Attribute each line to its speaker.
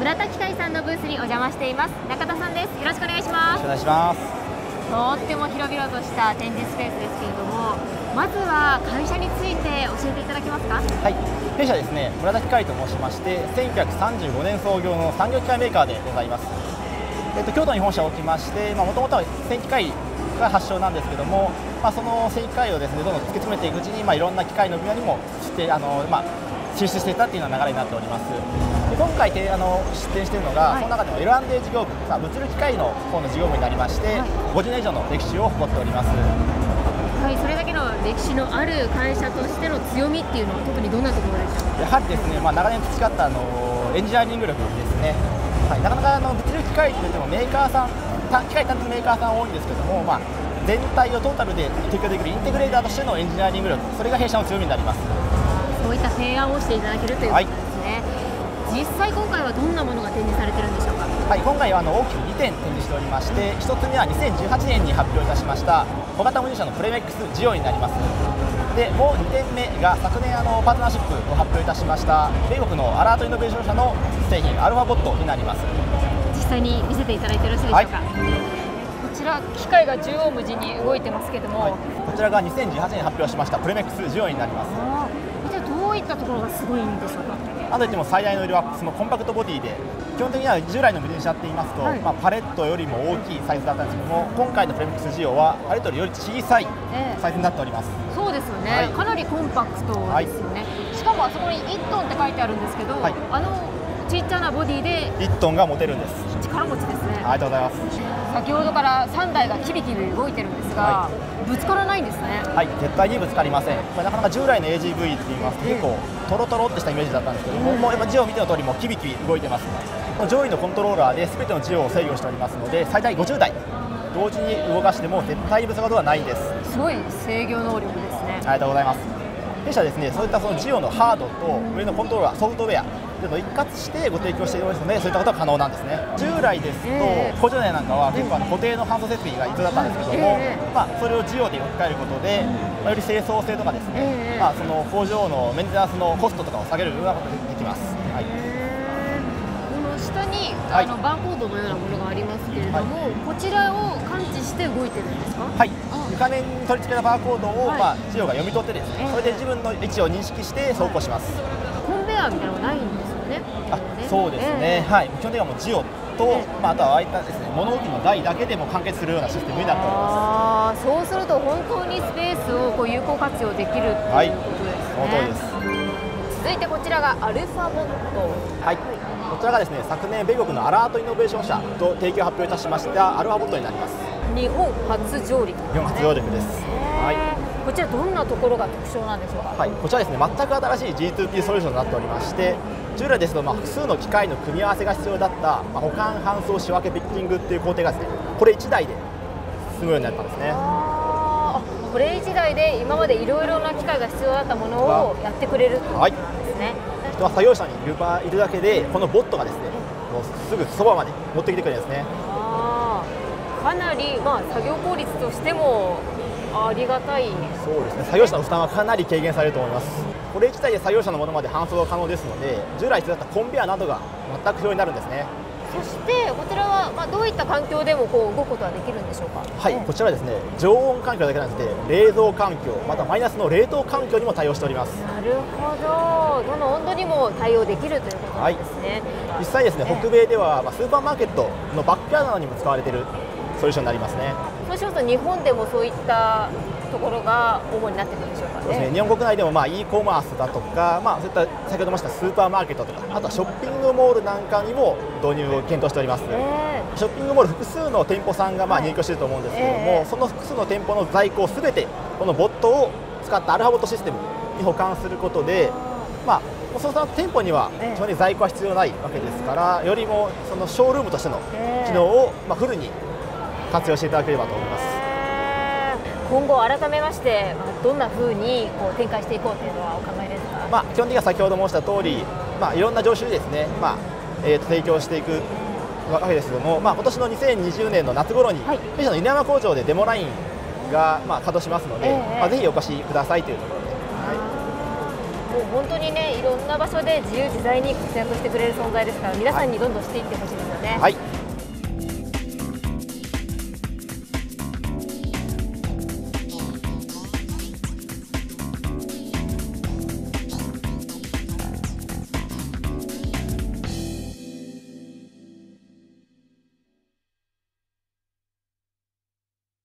Speaker 1: 村田機械さんのブースにお邪魔しています。中田さんです。よろしくお願いします。
Speaker 2: お願いします。
Speaker 1: とっても広々とした展示スペースですけれども、まずは会社について教えていただけますか。
Speaker 2: はい、弊社ですね、村田機械と申しまして、1935年創業の産業機械メーカーでございます。京都に本社を置きまして、もともとは繊機械が発祥なんですけども、その繊機械をですね、どんどん突き詰めていくうちに、いろんな機械の分野にも進出していったというような流れになっております。で今回出展しているのが、その中でも L&A 事業部、物流機械の方の事業部になりまして、50年以上の歴史を誇っております。
Speaker 1: はい、それだけの歴史のある会社としての強みっていうのは特にどんなところでしょうか。
Speaker 2: やはりですね、長年培ったエンジニアリング力ですね。はい、なかなか物流機械といってもメーカーさん、機械担当メーカーさん多いんですけども、全体をトータルで提供できるインテグレーターとしてのエンジニアリング力、それが弊社の強みになります。
Speaker 1: そういった提案をしていただけるということですね。実際今回はどんなものが展示されてるんでしょうか。
Speaker 2: はい、今回は大きく2点展示しておりまして、1つ目は2018年に発表いたしました小型無人車のプレメックスジオになります。でもう2点目が昨年パートナーシップを発表いたしました米国のアラートイノベーション社の製品アルファボットになります。
Speaker 1: 実際に見せていただいてよろしいでしょうか。こちら機械が縦横無尽に動いてますけども、
Speaker 2: こちらが2018年に発表しましたプレメックスジオになります。
Speaker 1: じゃあどういったところがすごいんでしょうか。
Speaker 2: なんといっても最大の売りはそのコンパクトボディで、基本的には従来の無人車って言いますと、パレットよりも大きいサイズだったんですけども、今回のプレメックスジオはパレットより小さいサイズになっております。
Speaker 1: そうですよね、かなりコンパクトですよね。しかもあそこに1トンって書いてあるんですけど、ちっちゃなボディで
Speaker 2: 1トンが持てるんです。
Speaker 1: 力持ちですね。
Speaker 2: ありがとうございます。
Speaker 1: 先ほどから3台がキビキビ動いてるんですが、ぶつからないんですね。
Speaker 2: はい、絶対にぶつかりません。なかなか従来の AGV って言いますと、結構トロトロってしたイメージだったんですけども、もうジオを見ての通りもキビキビ動いてます。上位のコントローラーで全てのジオを制御しておりますので、最大50台同時に動かしても絶対にぶつかることはないです。
Speaker 1: すごい制御能力ですね。
Speaker 2: ありがとうございます。弊社ですね、そういったそのジオのハードと上のコントローラー、ソフトウェアというのを一括してご提供していますので、そういったことが可能なんですね。従来ですと、工場内なんかは結構固定の搬送設備が必要だったんですけども、それをジオで置き換えることで、より清掃性とかですね、その工場のメンテナンスのコストとかを下げるようなことができます。はい、
Speaker 1: この下にバーコードのようなものがありますけれども、こちらを感知して動いてるんですか。
Speaker 2: はい、床面に取り付けたバーコードをジオが読み取ってですね、それで自分の位置を認識して走行します。
Speaker 1: コンベヤーみたいなのがないんですよね。
Speaker 2: そうですね、はい、基本的にはもうジオと、あとはああいったですね、物置の台だけでも完結するようなシステムになっております。
Speaker 1: そうすると本当にスペースを有効活用できるということですね。
Speaker 2: その通りです。
Speaker 1: 続いてこちらがアルファボット。
Speaker 2: はい、こちらがですね、昨年米国のアラートイノベーション社と提供発表いたしましたアルファボットになります。
Speaker 1: 日本初上陸、
Speaker 2: 日本初上陸です。はい。
Speaker 1: こちらどんなところが特徴なんでしょうか。
Speaker 2: はい、こちらですね、全く新しい G2P ソリューションになっておりまして、従来ですと複数の機械の組み合わせが必要だった保管搬送仕分けピッキングっていう工程がですね、これ1台で済むようになったんですね。
Speaker 1: これ1台で今までいろいろな機械が必要だったものをやってくれるということですね。
Speaker 2: 人は作業者にいるだけで、このボットがですね、もうすぐそばまで持ってきてくれるんですね。
Speaker 1: かなり作業効率としてもありがたい。
Speaker 2: そうですね、作業者の負担はかなり軽減されると思います。これ自体で作業者のものまで搬送が可能ですので、従来必要だったコンベヤーなどが全く不要になるんですね。
Speaker 1: そしてこちらはどういった環境でも動くことはできるんでしょうか。
Speaker 2: はい、こちらはですね、常温環境だけでなくて冷蔵環境、またマイナスの冷凍環境にも対応しております。
Speaker 1: なるほど、どの温度にも対応できるということなんですね。
Speaker 2: 実際ですね、北米ではスーパーマーケットのバックヤードなどにも使われているソリューションになりますね。
Speaker 1: そうしますと日本でもそういったところが主になってくるんでしょうかね。
Speaker 2: そうですね、日本国内でもeコマースだとか、そういった先ほど申したスーパーマーケットとか、あとはショッピングモールなんかにも導入を検討しております。ショッピングモール複数の店舗さんが入居していると思うんですけれども、その複数の店舗の在庫をすべてこのボットを使ったアルファボットシステムに保管することで、その店舗には基本に在庫は必要ないわけですから、よりもそのショールームとしての機能をフルに活用していただければと思います。
Speaker 1: 今後改めましてどんな風に展開していこうというのはお考えですか。
Speaker 2: 基本的には先ほど申した通り、いろんな業種にですね、提供していくわけですけども、今年の2020年の夏頃に弊社の犬山工場でデモラインが稼働しますので、ぜひお越しくださいというところで。
Speaker 1: もう本当にね、いろんな場所で自由自在に活躍してくれる存在ですから、皆さんにどんどんしていってほしいですよね。
Speaker 2: はい。